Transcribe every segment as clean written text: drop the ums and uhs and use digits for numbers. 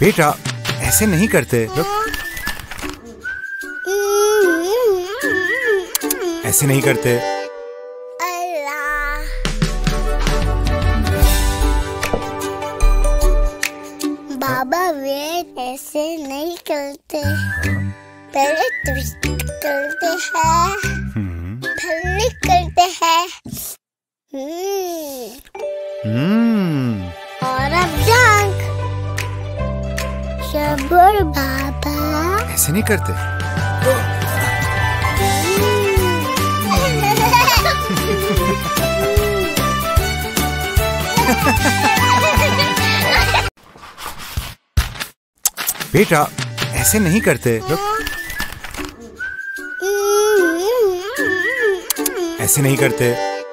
बेटा ऐसे नहीं करते। ऐसे नहीं करते। बाबा वेट ऐसे नहीं करते। पहले ट्विस्ट करते हैं, फिर करते हैं। और अब जंक। शबर बाबा ऐसे नहीं करते। बेटा ऐसे नहीं करते। ऐसे नहीं करते।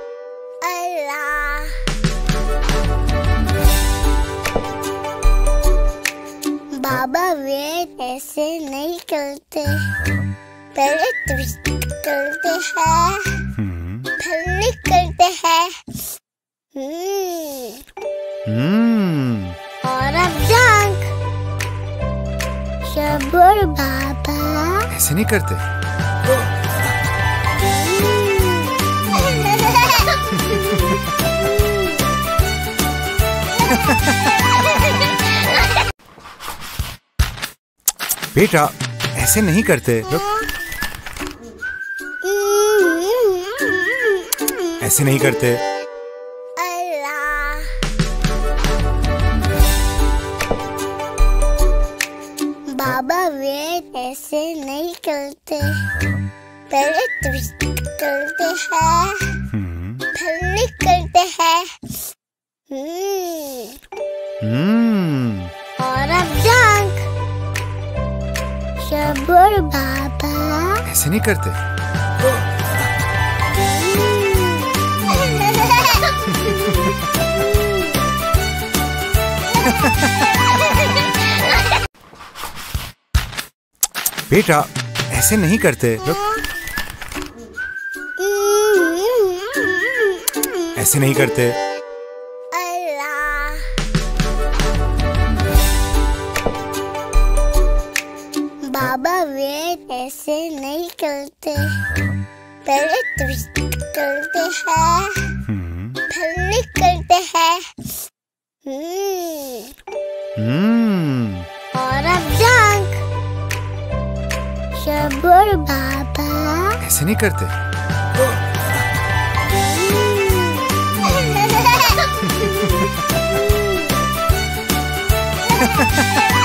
बाबा वेट ऐसे नहीं करते। पहले ट्विस्ट करते हैं, फिर करते हैं। और अब जंक। शबर बाबा ऐसे नहीं करते। बेटा ऐसे नहीं करते। ऐसे नहीं करते। बाबा वेट ऐसे नहीं करते। पहले ट्विस्ट करते हैं, फिर करते हैं। और अब जंक। शबर बाबा ऐसे नहीं करते। बेटा ऐसे नहीं करते। ऐसे नहीं करते। बाबा वेट ऐसे नहीं करते। पहले ट्विस्ट करते हैं, फिर करते हैं। और अब जंक। शबर बाबा ऐसे नहीं करते। Ha ha ha!